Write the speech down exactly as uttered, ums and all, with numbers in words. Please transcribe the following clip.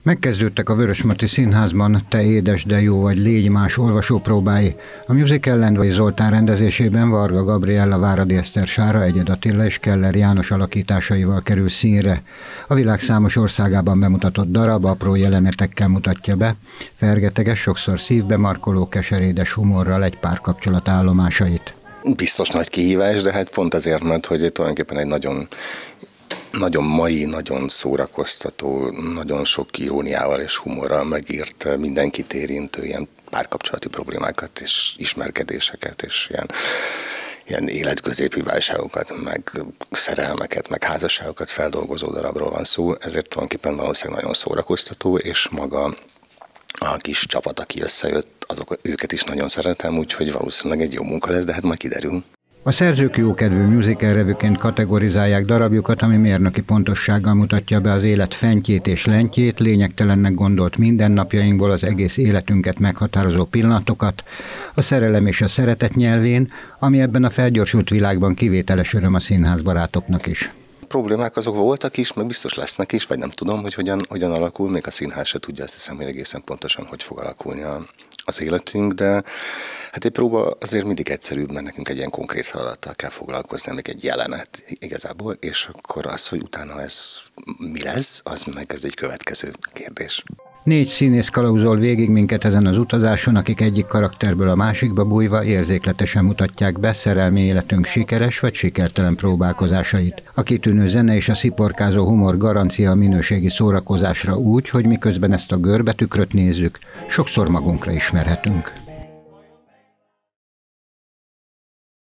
Megkezdődtek a Vörösmarty Színházban Te édes, de jó vagy, légy más olvasópróbái. A musical Lendvai Zoltán rendezésében Varga Gabriella, Váradi Eszter Sára, Egyed Attila és Keller János alakításaival kerül színre. A világ számos országában bemutatott darab apró jelenetekkel mutatja be, fergeteges, sokszor szívbe markoló, keserédes humorral egy párkapcsolat állomásait. Biztos nagy kihívás, de hát pont azért, mert hogy tulajdonképpen egy nagyon nagyon mai, nagyon szórakoztató, nagyon sok iróniával és humorral megírt, mindenkit érintő ilyen párkapcsolati problémákat és ismerkedéseket és ilyen, ilyen életközépi válságokat, meg szerelmeket, meg házasságokat feldolgozó darabról van szó, ezért tulajdonképpen valószínűleg nagyon szórakoztató, és maga a kis csapat, aki összejött, azok őket is nagyon szeretem, úgyhogy valószínűleg egy jó munka lesz, de hát majd kiderül. A szerzők jókedvű musical revűként kategorizálják darabjukat, ami mérnöki pontossággal mutatja be az élet fentjét és lentjét, lényegtelennek gondolt mindennapjainkból az egész életünket meghatározó pillanatokat, a szerelem és a szeretet nyelvén, ami ebben a felgyorsult világban kivételes öröm a színházbarátoknak is. Problémák azok voltak is, meg biztos lesznek is, vagy nem tudom, hogy hogyan, hogyan alakul, még a színház se tudja, azt hiszem, hogy egészen pontosan hogy fog alakulni a, az életünk, de hát egy próba azért mindig egyszerűbb, mert nekünk egy ilyen konkrét feladattal kell foglalkozni, amik egy jelenet igazából, és akkor az, hogy utána ez mi lesz, az meg ez egy következő kérdés. Négy színész kalauzol végig minket ezen az utazáson, akik egyik karakterből a másikba bújva érzékletesen mutatják be szerelmi életünk sikeres vagy sikertelen próbálkozásait. A kitűnő zene és a sziporkázó humor garancia a minőségi szórakozásra úgy, hogy miközben ezt a görbetükröt nézzük, sokszor magunkra ismerhetünk.